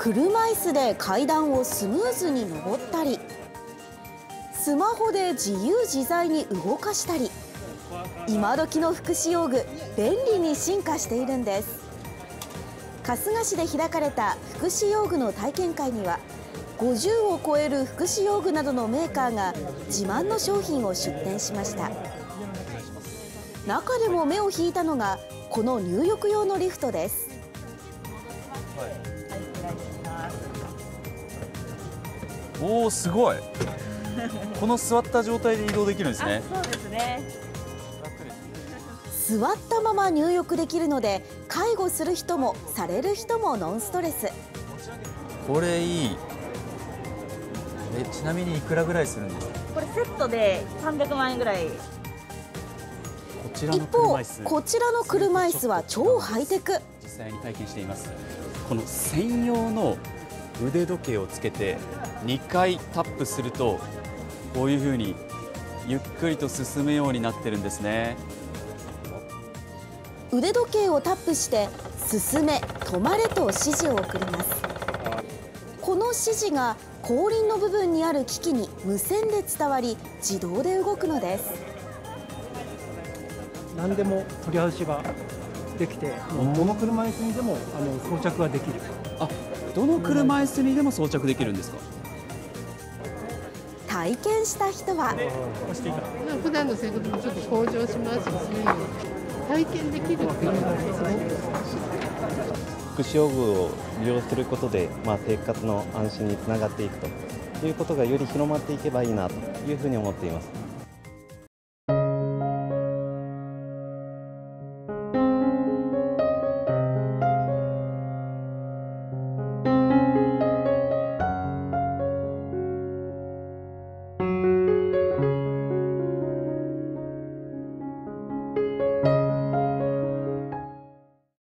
車椅子で階段をスムーズに登ったり、スマホで自由自在に動かしたり、今時の福祉用具、便利に進化しているんです。春日市で開かれた福祉用具の体験会には、50を超える福祉用具などのメーカーが自慢の商品を出展しました。中でも目を引いたのがこの入浴用のリフトです。 おお、すごい。この座った状態で移動できるんですね。 そうですね。 座ったまま入浴できるので、介護する人もされる人もノンストレス。 これいい。ちなみにいくらぐらいするんですか？ これセットで300万円ぐらい。 一方、こちらの車椅子は超ハイテク。 実際に体験しています。この専用の腕時計をつけて2回タップすると、こういうふうにゆっくりと進むようになってるんですね。 腕時計をタップして進め、止まれと指示を送ります。この指示が後輪の部分にある機器に無線で伝わり、自動で動くのです。 何でも取り外しができて、どの車椅子にでも装着ができる。 あ、どの車椅子にでも装着できるんですか？ 体験した人は、 普段の生活もちょっと向上しますし、体験できるっていうのがすごく福祉用具を利用することで、生活の安心につながっていくということがより広まっていけばいいなというふうに思っています。